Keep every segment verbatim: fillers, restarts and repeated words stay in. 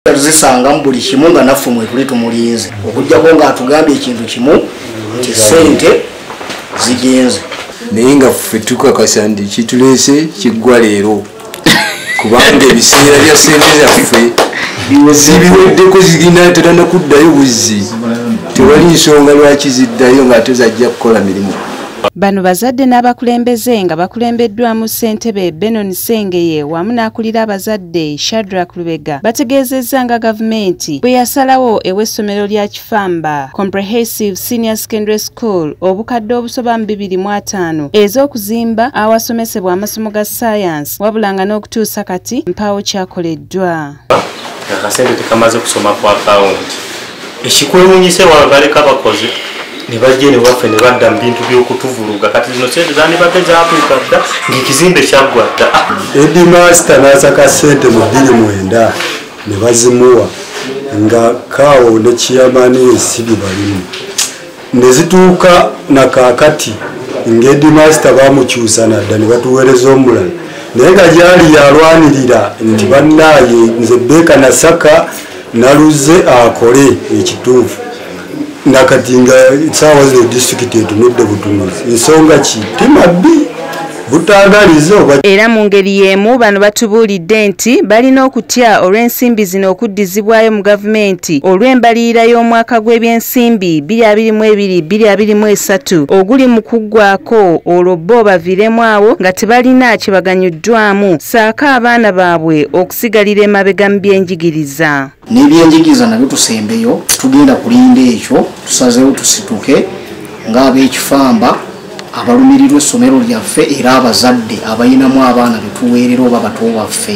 tuzisanga mu buli kimu nga naffe mwe tuli tumulinze okujjako ng'atugambye ekintu kimu nti ssente zigenze naye nga ffe tukakasa nti kituleese kiggwa leero kubanga ebiseera bya ssente zaffe zibiweddeko zigina tetana kuddayo buzzi tewali nsonga lwaki ziddayo ng'ate zajja kukola mirimu. Bano bazadde n'abakulembeze nga bakulembeddwamu ssentebe Benon Sengeye wamu n'akulira abazadde Shadrack Lubega bategeezezza nga gavumenti bwe yasalawo ew'essomero lya Kifamba Comprehensive Senior Secondary School obukadde obusoba mu bibiri mu ataano ez'okuzimba awasomesebwa amasomo ga science wabula nga n'okutuusa kati mpaawo kyakoleddwa. Akasente tekamaze kusoma ku akawunti ekikwewuunyise wabaleka abakozi ne bajje ne waffe ne badda mu bintu by'okutuvuluga kati zino sente zandibadde zaatuuka dda ng'ekizimbe kyaggwa dda. Headmaster n'asaka ssente mu bbiri mwenda ne bazimuwa nga kaawo ne chairman w'ensibi balimu ne zituuka na kaakati nga headmaster baamukyusa nadda ne batuweereza omulala naye nga gyali yalwanirira nti bannaaye nze Beka nasaka naluze akole ekituufu nakati nga saawa zino disitulikiti etunudde butunuzi ensonga ki timabbi butangaliza oba. Era mu ngeri y'emu bano batubuulidde nti balina okutya olw'ensimbi zino okuddizibwayo mu gavumenti olw'embalirira y'omwaka gw'ebyensimbi bbiri abiri mu ebiri bbiri abiri mu esatu oguli mu kuggwaako olwo bo baviiremu awo nga tebalina kye baganyuddwamu saako abaana baabwe okusigalira emabega mu byenjigiriza. N'ebyenjigiriza nabyo tusembeyo tugenda kulinda ekyo tusazeewo tusituke ng'ab'ekifamba abalumirirwa essomero lyaffe era abazadde abayinamu abaana betuweerera oba bato baffe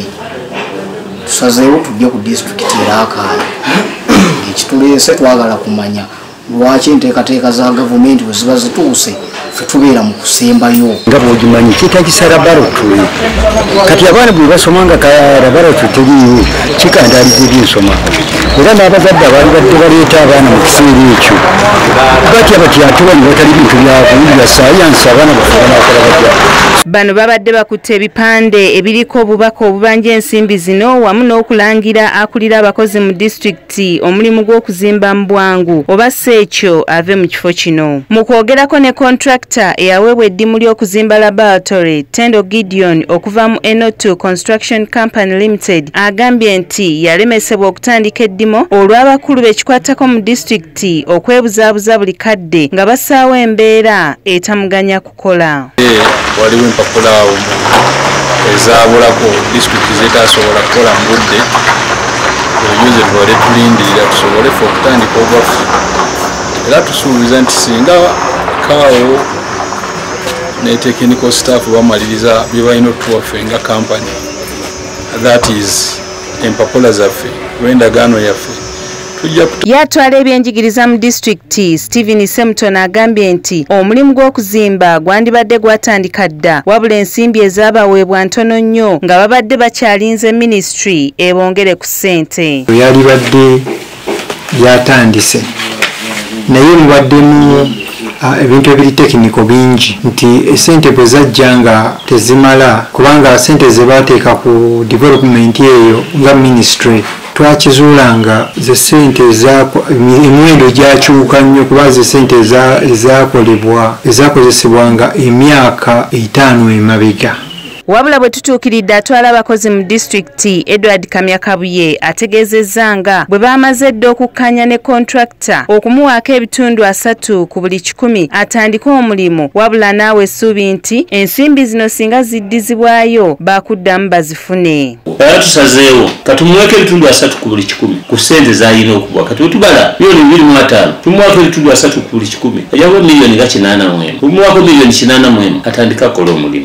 tusazeewo tujje ku disitulikiti eraakaayo ekituleese twagala kumanya lwaki enteekateeka za gavumenti bwe ziba zituuse ffe tubeera mu kusembayo. Nga bw'ogimanyi kyetagisa laboratory kati abaana bwe basoma nga laboratory teriiwo kikandaaliza ebyensoma era n'abazadde abaali badde baleeta abaana mu kiseera ekyo batya batya ate bali batali bintu byakundi bya sayansi abaana baffe banaakola batya. Bano babadde bakutte ebipande ebiriko obubaka obubanja ensimbi zino wamu n'okulangira akulira abakozi mu disitulikiti omulimu gw'okuzimba mu bwangu oba ekyo ave mu kifo kino. Mu kwogerako ne contractor eyaweebwa eddimu ly'okuzimba laboratory Tendo Gideon okuva mu N O two Construction Company Limited agambye nti yalemesebwa okutandika eddimu olw'abakulu bekikwatako mu disitulikiti okwebuzaabuza buli kadde nga basaawo embeera etamuganya kukola. Waliwo empapula ezaabulako disitulikiti zetasobola kukola mu budde ebyo ze tuwale tulindirira tusobole ffe okutandika obwaffe era tusuubiza nti singa kaawo ne technical staff bamaliriza bye balina otuwaffe nga kampany that is empapula zaffe lw'endagaano yaffe yatwala ebyenjigiriza mu disitulikiti Stephen Semton agambye nti omulimu gw'okuzimba gwandibadde gwatandika dda wabula ensimbi ezaabaweebwa ntono nnyo nga babadde bakyalinze ministry ebongere ku ssente. Yalibadde yatandise naye mubaddemu ebintu ebiri tekiniko bingi nti esente bwe zajja nga tezimala kubanga sente ze baateeka ku development eyo nga ministry twakizuulanga ze ssente emiwendo gyakyuka nnyo kuba ze ssente ezaakolebwa ezaakozesebwanga emyaka etaano emabega. Wabula bwe tutuukiridde atwala abakozi mu disitulikiti Edward Kamyakabuye ategeezezza nga bwe baamaze dda okukkanya ne kontrakita okumuwaako ebitundu asatu ku buli kikumi atandika omulimu wabula naawe essuubi nti ensimbi zino singa ziddizibwayo baakuddamu bazifune. Era tusazeewo katumuweeko ebitundu asatu ku buli kikumi ku ssente z'alina okuwa kati wetubala miliyoni bbiri mu ataano tumuwaako ebitundu asatu ku buli kikumi ajjawo miliyoni nga kinaana mu emu tumuwaako miliyoni kinaana mu emu atandika akola omulimu.